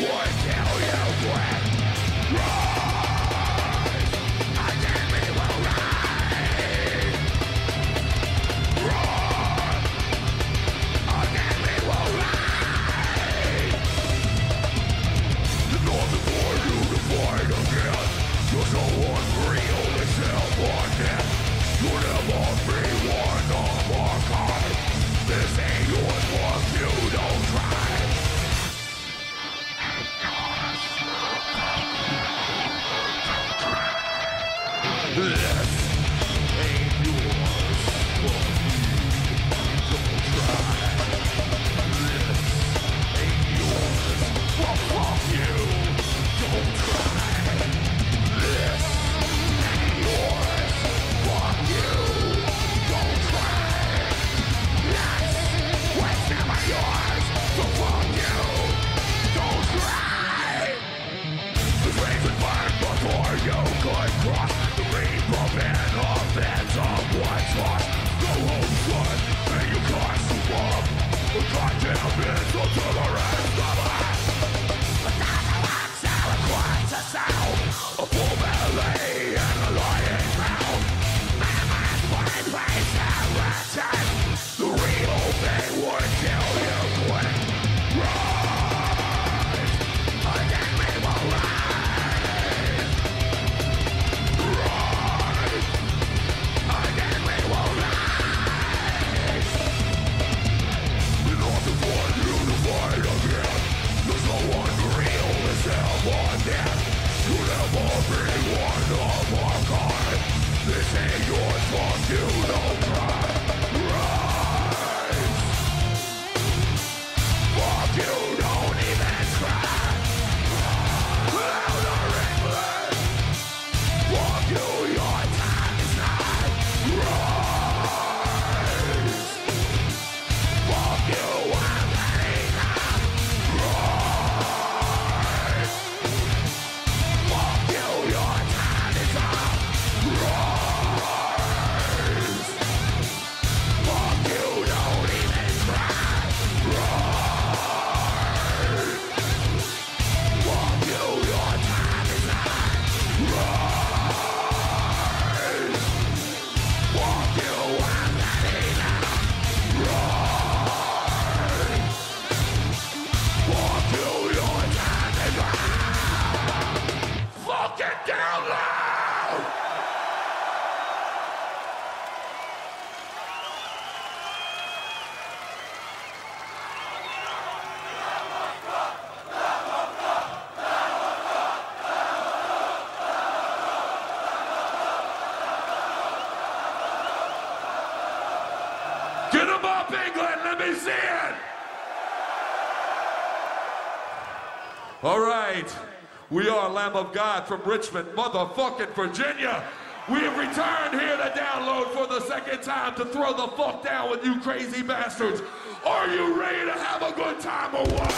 All right, we are Lamb of God from Richmond, motherfucking Virginia. We have returned here to download for the second time to throw the fuck down with you crazy bastards. Are you ready to have a good time or what?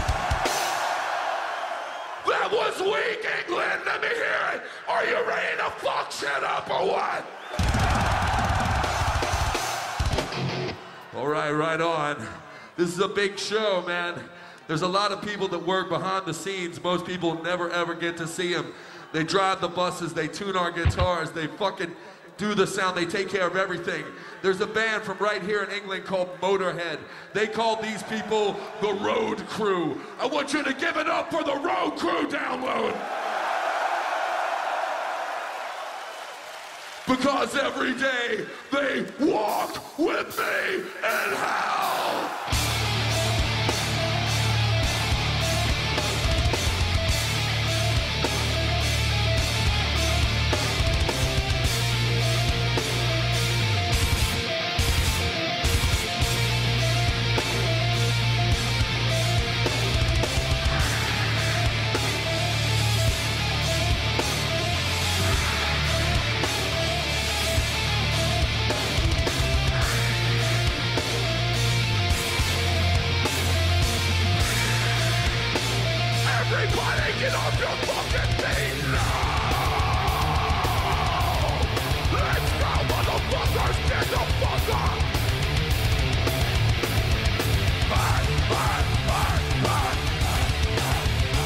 That was weak, England. Let me hear it. Are you ready to fuck shit up or what? All right, right on. This is a big show, man. There's a lot of people that work behind the scenes. Most people never ever get to see them. They drive the buses, they tune our guitars, they fucking do the sound, they take care of everything. There's a band from right here in England called Motorhead. They call these people the Road Crew. I want you to give it up for the Road Crew download. Because every day they walk with me in hell. Everybody get off your fucking feet now! Let's go, motherfuckers, get the fuck up! Burn, burn, burn, burn!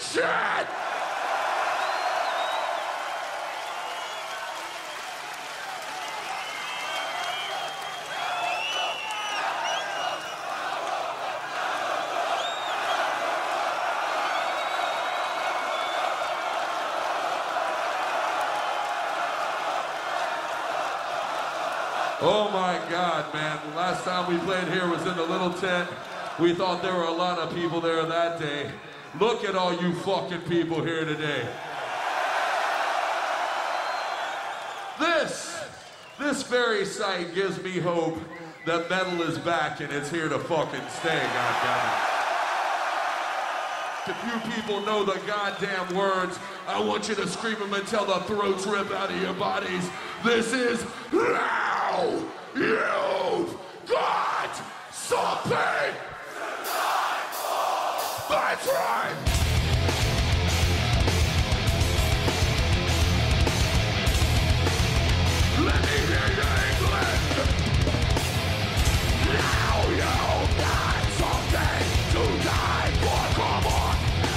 shit! Oh my God, man. Last time we played here was in the little tent. We thought there were a lot of people there that day. Look at all you fucking people here today. This very sight gives me hope that metal is back and it's here to fucking stay, goddammit. If you people know the goddamn words, I want you to scream them until the throats rip out of your bodies. This is Now You've Got Something! That's right! Let me hear you, England! Now you've got something to die for, come on!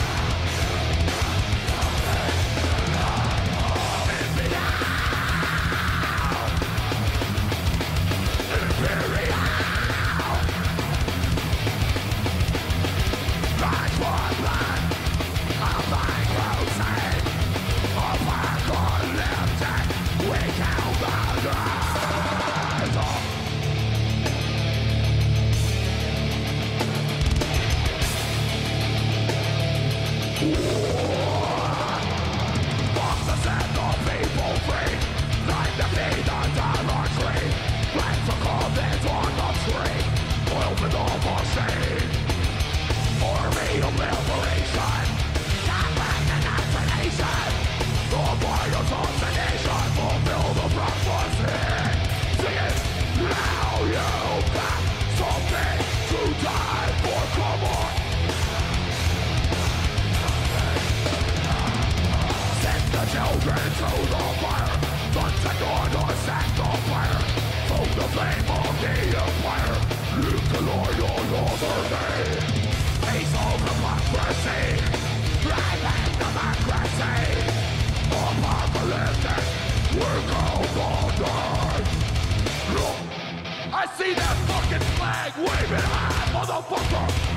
I see that fucking flag waving high, motherfucker!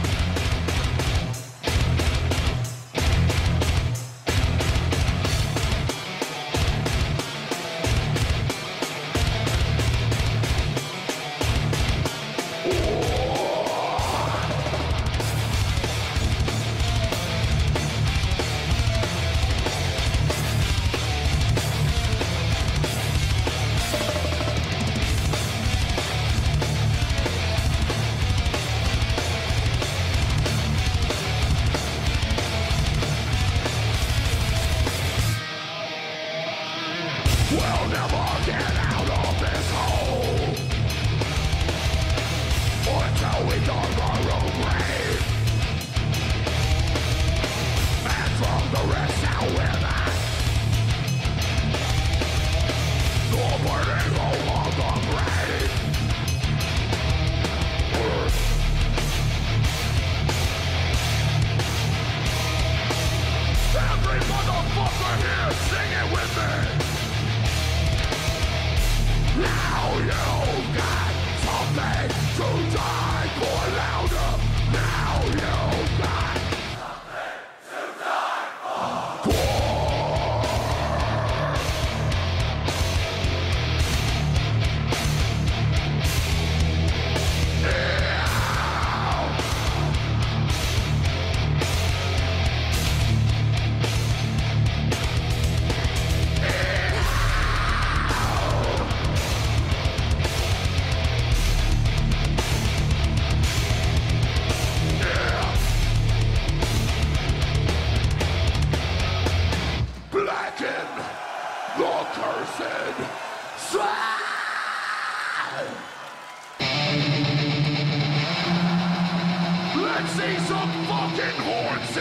Let's see some fucking horns,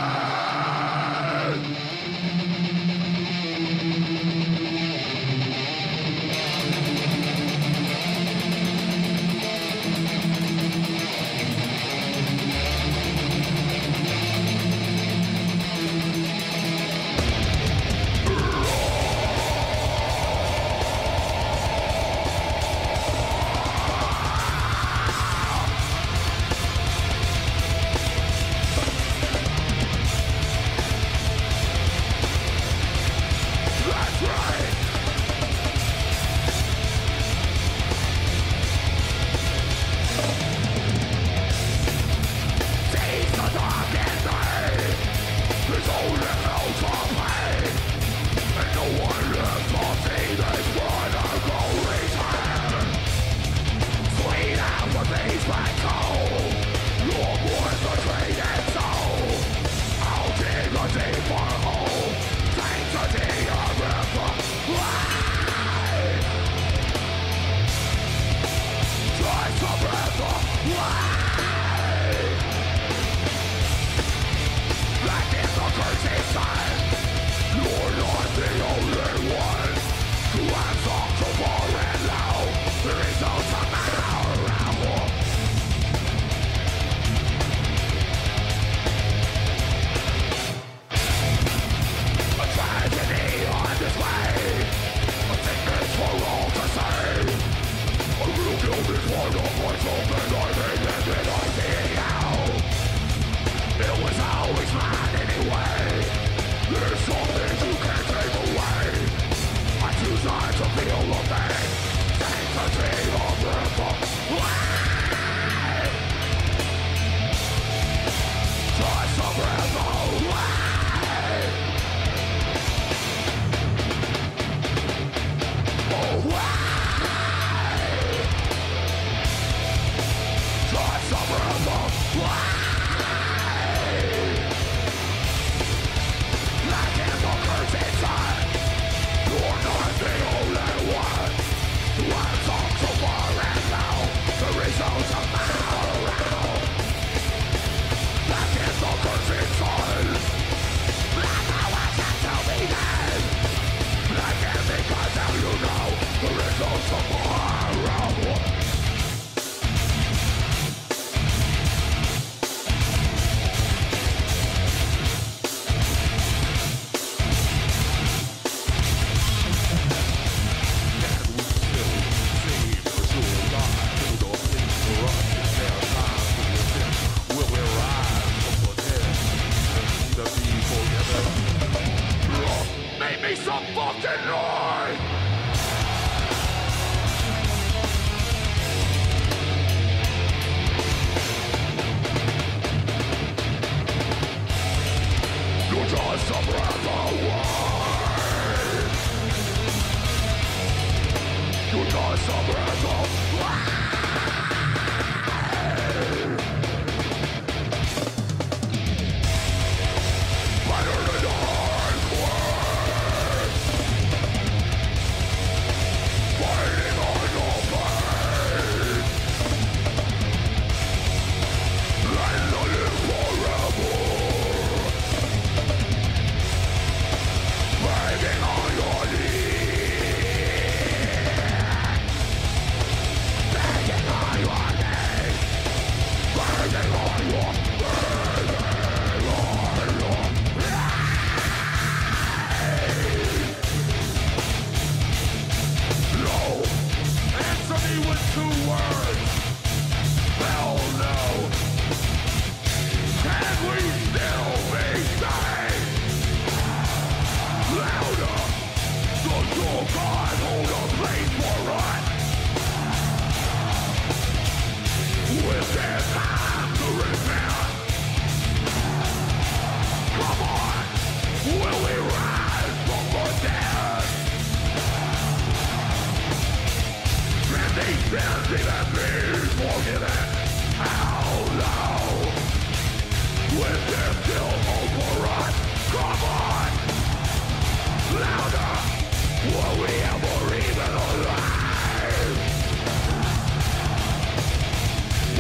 England!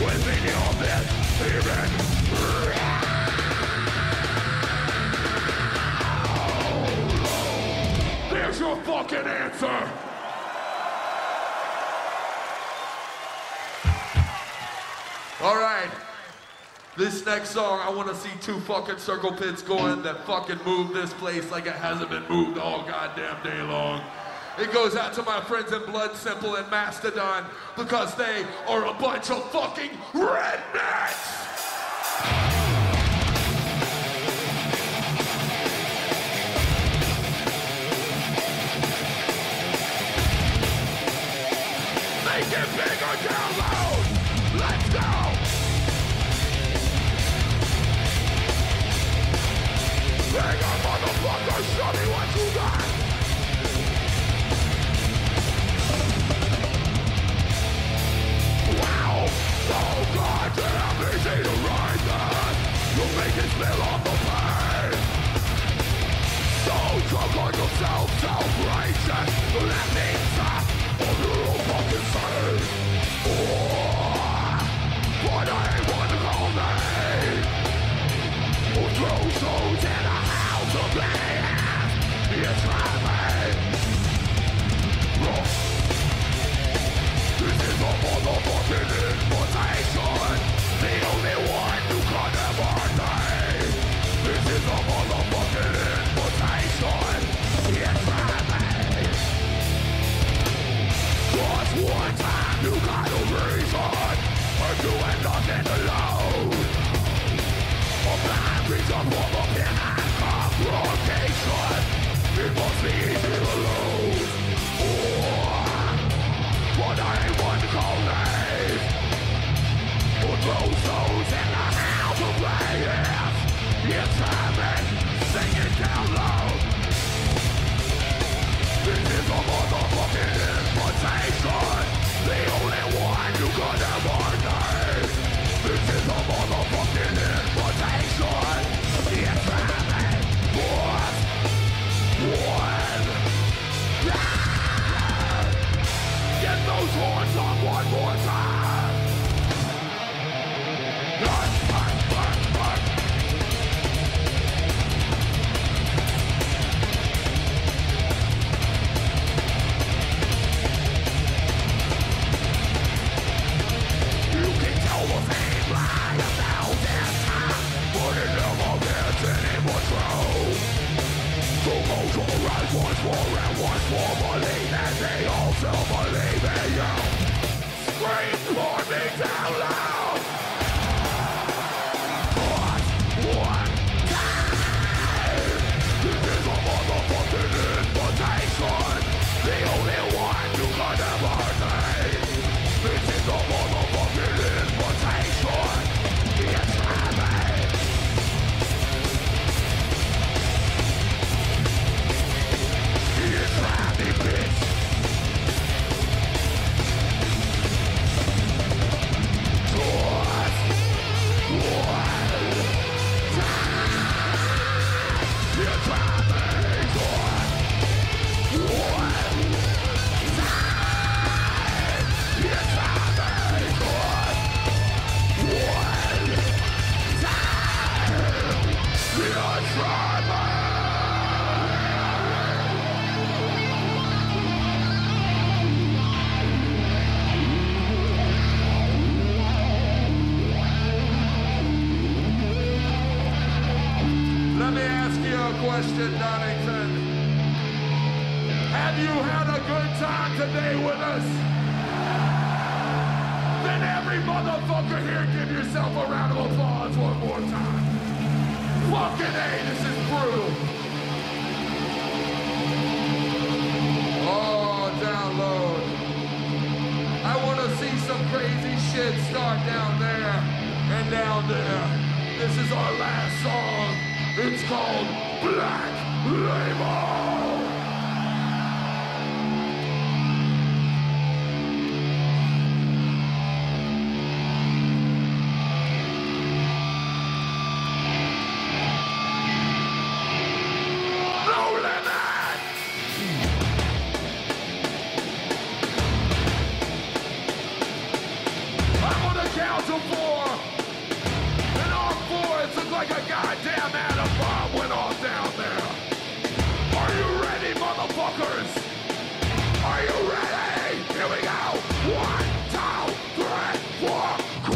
There's your fucking answer. All right. This next song, I want to see two fucking circle pits going that fucking move this place like it hasn't been moved all goddamn day long. It goes out to my friends in Blood Simple and Mastodon because they are a bunch of fucking rednecks. Make it bigger down loud. Let's go. Bigger motherfucker, show me what you got. Wow, so goddamn easy to ride that. You make it spill off the pain. So drunk on yourself, self-righteous. That means that all you're all fucking saying. But I ain't one to call me. Who throws souls in a house of glass? You try me. This is a motherfucking invitation. The only one you can ever need. This is a motherfucking invitation. You try me. Just one time you got a reason, and you end up in the load. A blind reason for the pin and confrontation. It must be easy to lose. But I ain't one to call names. Who throws souls in the house of players? You try me, sing it down loud. This is a motherfucking invitation. The only one you could ever need. This is a motherfucking invitation. You try me, boys. One. Get those horns on one more time. You can tell the same lie 1,000 times, but it never gets any more true. So close your eyes once more and once more, believe that they also believe in you. Scream for me down loud. Just one time. This is a motherfucking invitation. The only one you could ever need. This is a motherfucking invitation. You try me. You try me, bitch. Let me ask you a question, Donington. Have you had a good time today with us? Then every motherfucker here give yourself a round of applause one more time. Fucking A, this is brutal. Oh, download. I want to see some crazy shit start down there and down there. This is our last song. It's called Black Label. No limit! I'm gonna count to to 4. And all fours look like a goddamn atom bomb went off down there. Are you ready, motherfuckers? Are you ready? Here we go. 1, 2, 3, 4.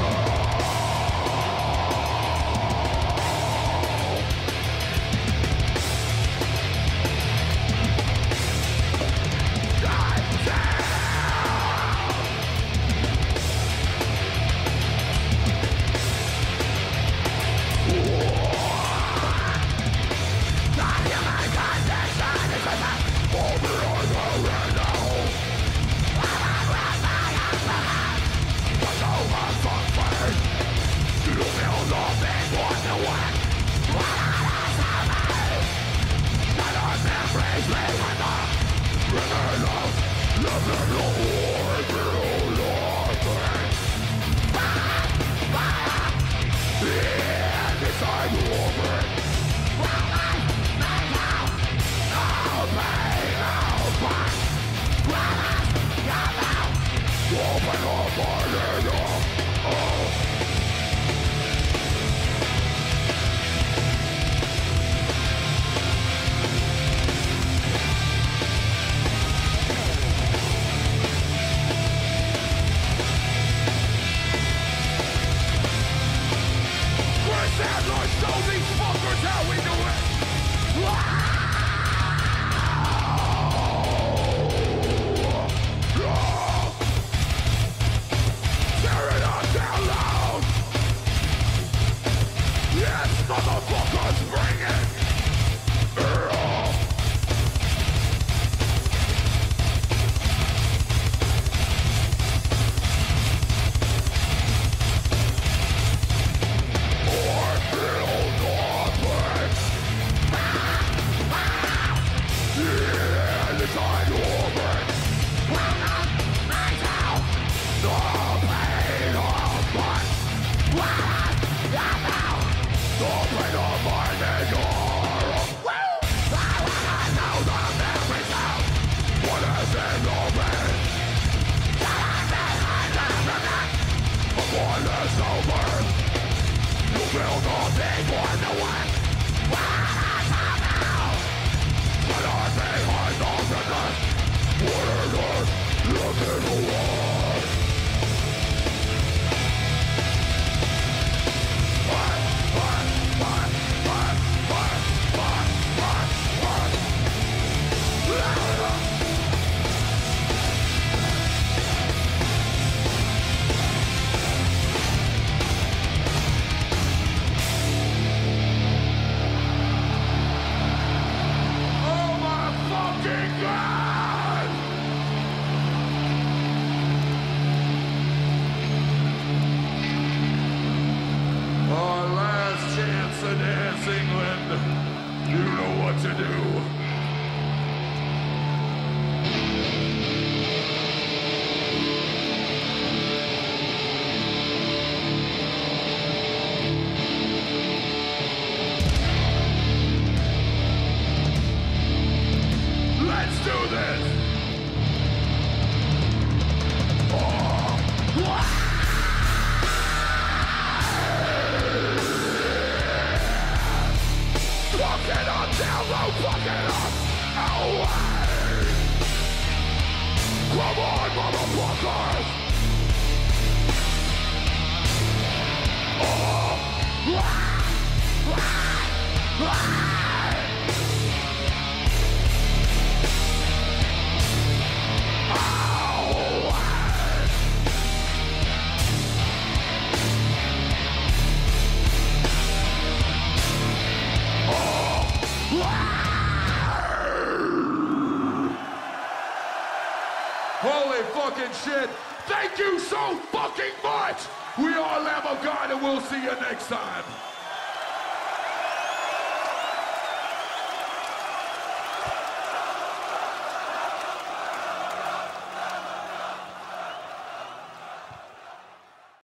Holy fucking shit. Thank you so fucking much. We are Lamb of God and we'll see you next time.